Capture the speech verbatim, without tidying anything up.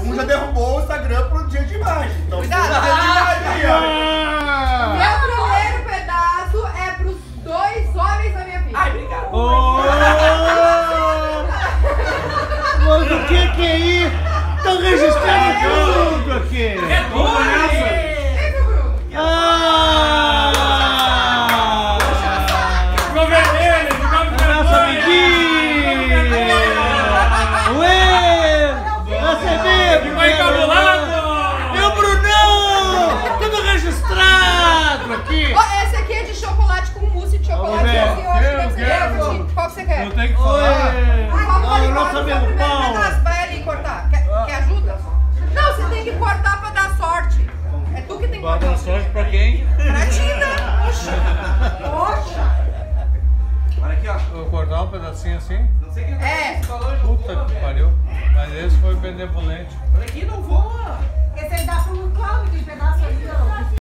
Um já derrubou o Instagram pro dia de imagem. Então, cuidado. dia de imagem, Ah! Meu primeiro pedaço é pros dois homens da minha vida. Ai, obrigado. Oh! Mas o que que é isso? Estão registrando tudo aqui. É tudo nessa. Vem pro Bruno. Ah! Ficou vermelho, ficou Nosso amiguinho! Ué! Recebemos! Ficou encabulado. E o Brunão! Tudo registrado aqui! Ó, esse aqui é de chocolate com mousse de chocolate. Vamos ver. Assim, eu acho que Eu deve ser quero. esse. Qual que você quer? Eu tenho que Oi! falar. Qual que Ah, pode o nosso cortar? amigo O primeiro Paulo! pedaço, vai ali cortar. Quer, quer ajuda? Não, você tem que cortar pra dar sorte. É tu que tem que Boa cortar. sorte pra quem? Pra ti, né? Oxa. Oxa. Olha aqui, ó. Vou cortar um pedacinho assim? Não sei quem É. falou, Puta que pariu. Mas esse foi benevolente. Olha aqui, não voa.